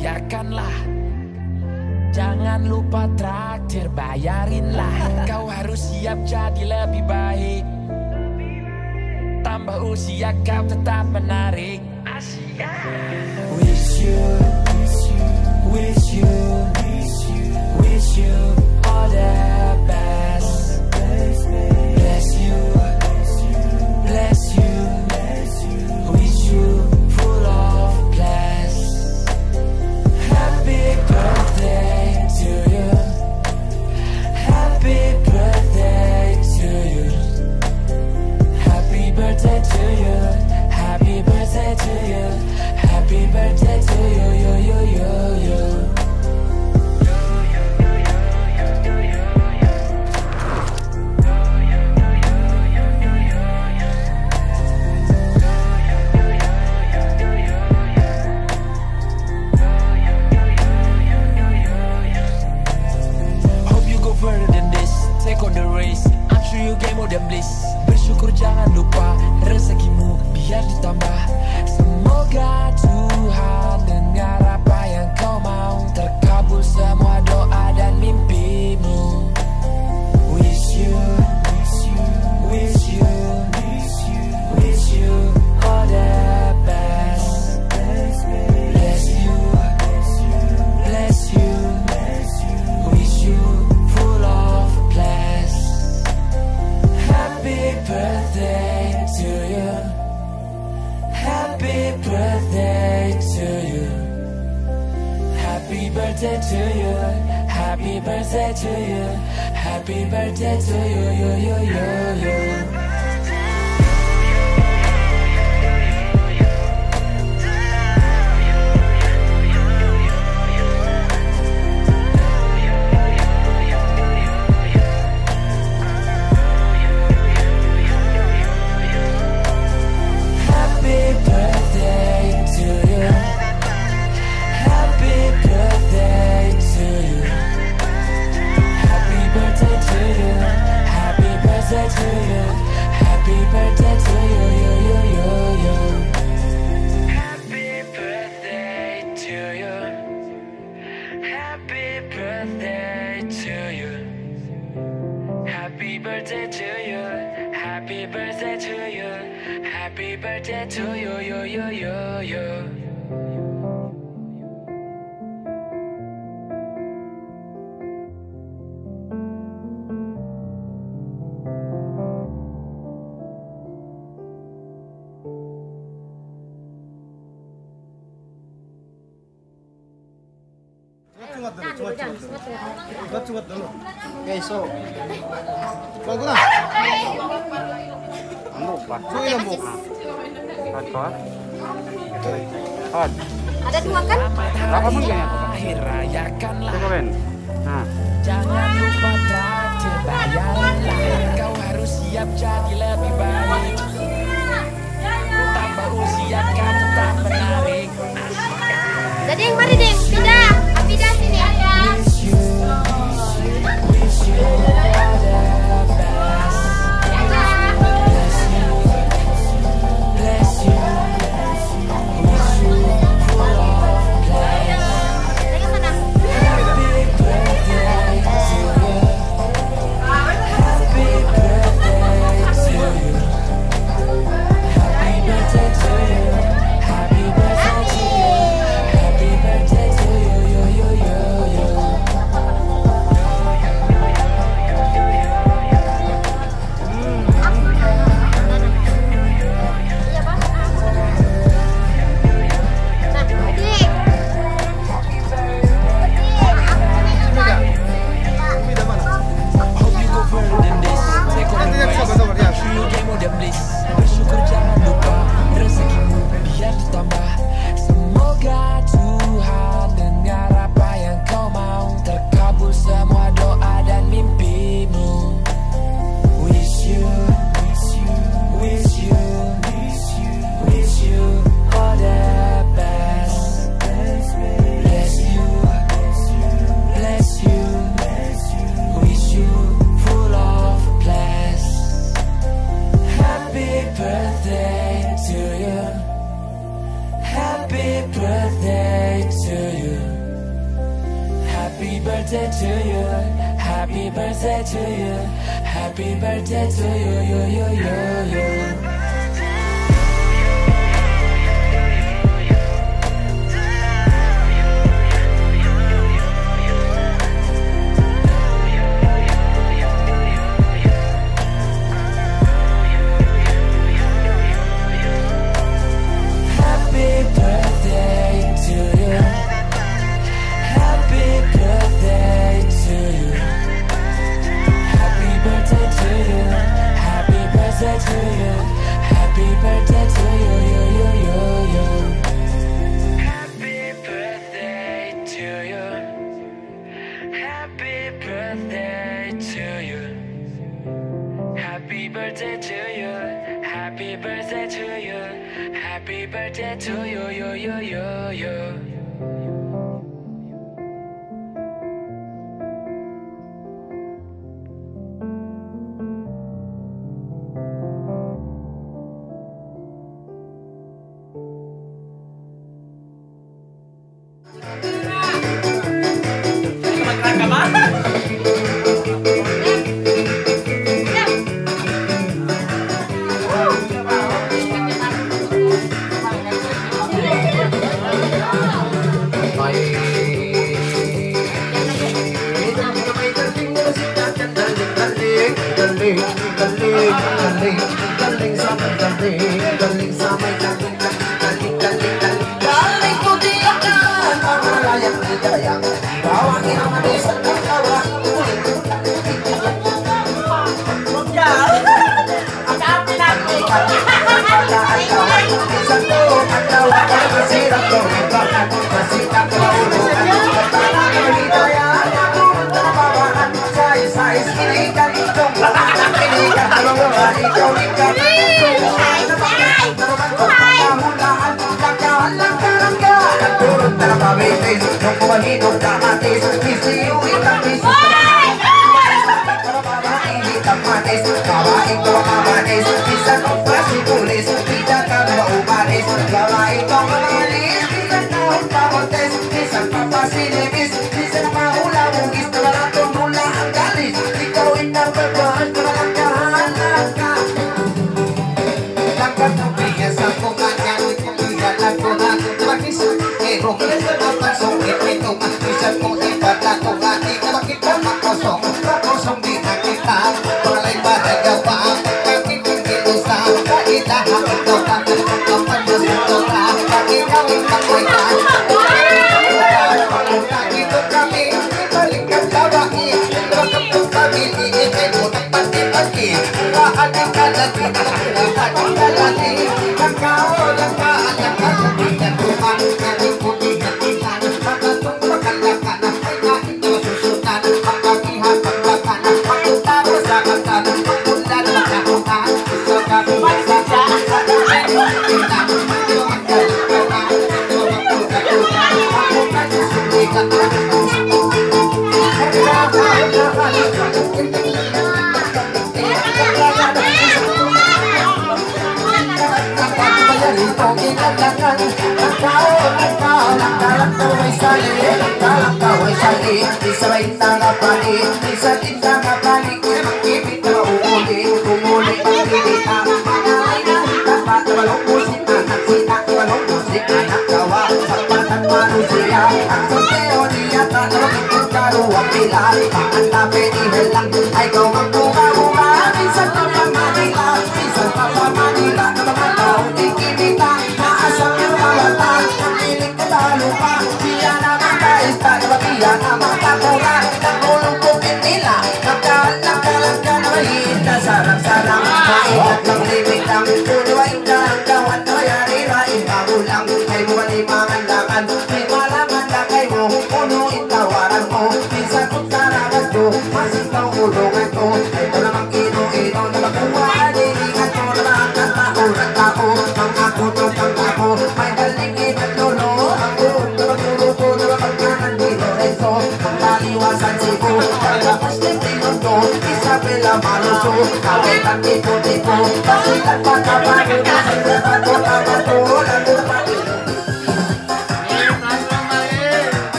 rayakanlah. Jangan lupa traktir, bayarinlah. Kau harus siap jadi lebih baik. Tambah usia kau tetap menarik. Wish you, wish you, wish you all the best. Bless you, bless you, wish you full of bless. Happy birthday to you. Happy birthday to you. Happy birthday to you. Happy birthday to you. Happy birthday to you, yo, yo, yo, yo. Hope you go further than this. Take on the race. I'm sure you get more than bliss. Bersyukur jangan lupa, rezekimu biar ditambah. Semoga Tuhan dengar apa yang kau mau, terkabul semua doa dan mimpimu. Wish you, wish you, wish you all the best. Bless you, bless you, wish you full of bless. Happy birthday to you. Happy birthday to you. Happy birthday to you. Happy birthday to you. Happy birthday to you, yo, yo, yo, yo. Guys, so bagus lah. Lupa. Ada dua kan? Berapa mungkin ya? Rayakanlah. Coba Ben. Nah. Jangan lupa traktir, bayarinlah. Kau harus siap jadi lebih baik. Tambah usia kau tetap menarik. Jadi yang mari deh, pindah. Pindah sini aja. Wish you all the best. Bless you, bless you, wish you full of bless. Happy birthday to you. Happy birthday to you. Happy birthday to you. Happy birthday to you. Happy birthday to you. birthday to you. Happy birthday to you. Happy birthday to you.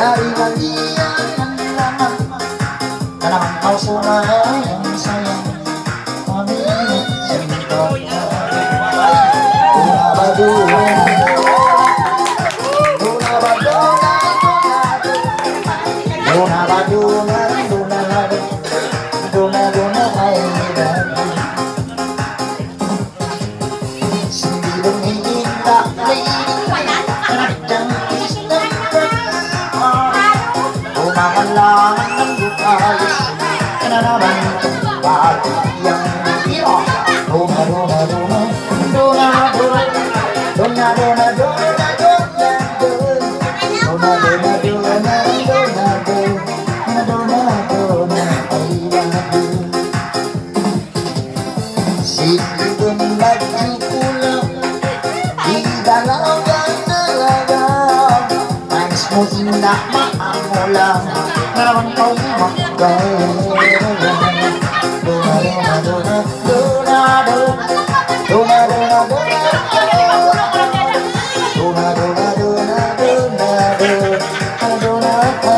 Dari bagian yang dilarang, dalam kau semua yang sayang, kami cinta. Duna baduna, duna baduna, duna baduna, duna duna aida. Sendiri indah malangan ng bukayos na naman pati yang iyo. Duna duna duna duna duna duna duna duna duna duna duna duna duna duna duna ayah. Sikitun laju pulang di dalam ganalagang, nangis mo indah maamulang naman kau magkaya. Duna duna duna duna duna duna duna duna duna duna duna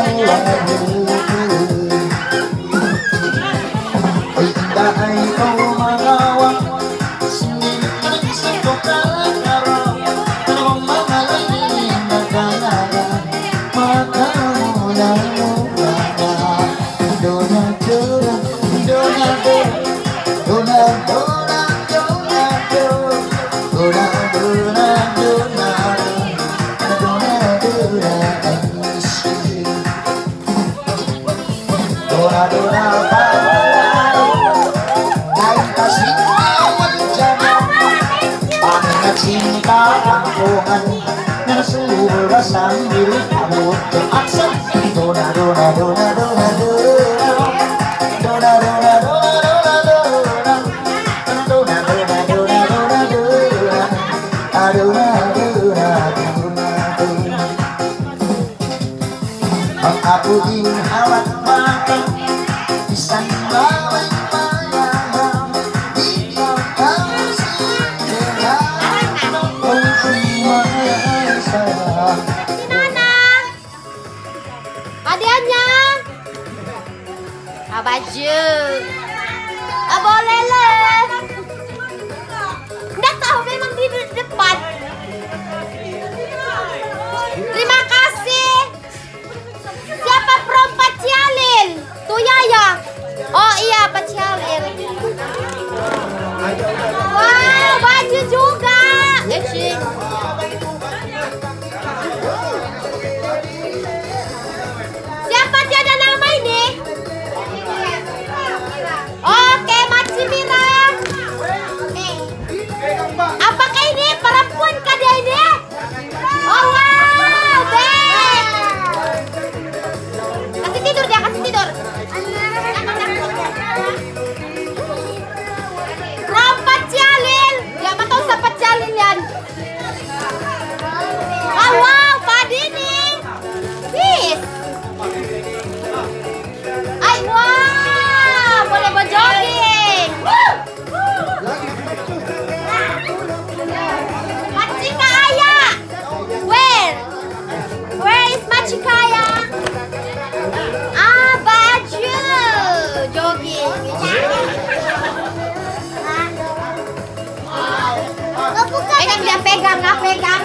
ay indah ay kau magawa sendiri sa tukarang dalawang mga langit nagkalaga magkamulang. Cinta kampungan na nasura sambil abot ang aksan. Duna duna duna duna duna duna duna duna duna duna duna duna duna duna duna duna. Ang ako din hawat mata isang bawat mayaham di hadiahnya baju. Boleh lah. Nggak tahu, memang di depan. Terima kasih. Siapa from Pacialin? Tuh Yaya. Oh iya, Pacialin. Wow, baju juga. Siapa tiada nama ini? Oke, Matsimira. Apakah ini perempuan kah dia ini? Oh wow, baik. Kasih tidur dia, kasih tidur. Rompat Cialin. Dia apa tahu siapa Cialin yan? Oh wow, Padini. Yes. Ay wow, boleh berjogging. Machikaya. Where is Machikaya? Baju jogging. Dia pegang, nggak pegang.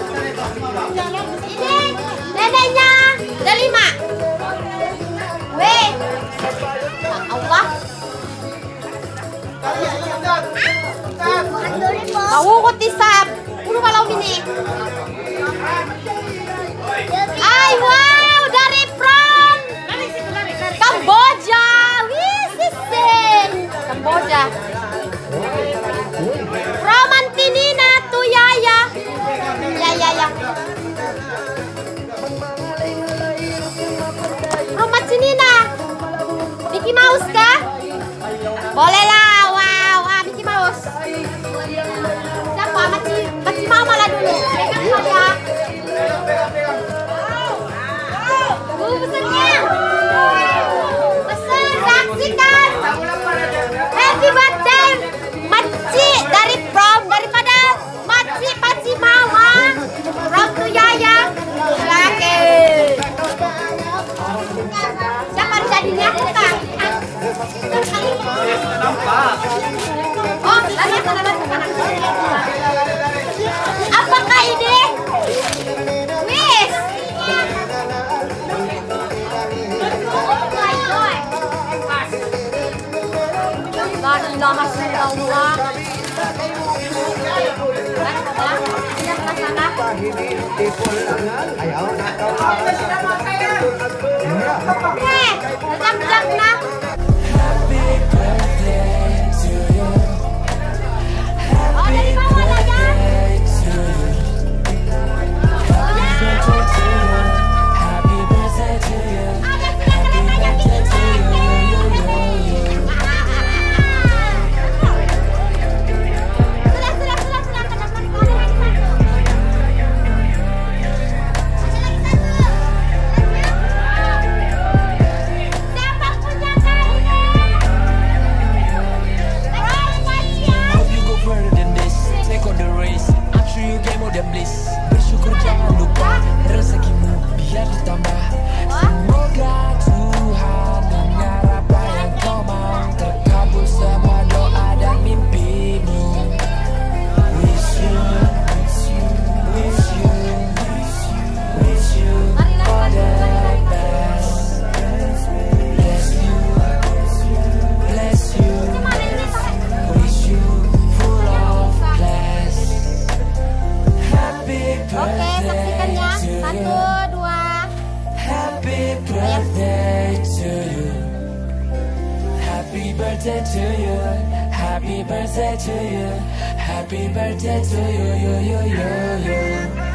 Ini neneknya Delima. Weh, Allah. Mau kutisap, ulu kalau ini. Ay wow, dari from Kamboja. Wih, sisen Kamboja. Romantinina tuh Yaya. Ya. Romantinina. Mickey Mouse kah? Boleh lah. Wow, Mickey Mouse. Siapa? Maci Mama lah dulu. Pegang ya. Pesannya. Pesan, saksikan. Happy birthday Maci daripada Maci Mama. From to Yaya. Lagi. Bismillah, Masya Allah. Bersyukur jangan lupa, rezekimu biar ditambah. Semoga Tuhan dengar apa yang kau mau, terkabul semua doa dan mimpimu. Wish you all the best. Bless you. Wish you full of bless. Happy Oke, saksikan ya. birthday 1, 2. Happy birthday to you. Happy birthday to you. Happy birthday to you. Happy birthday to you.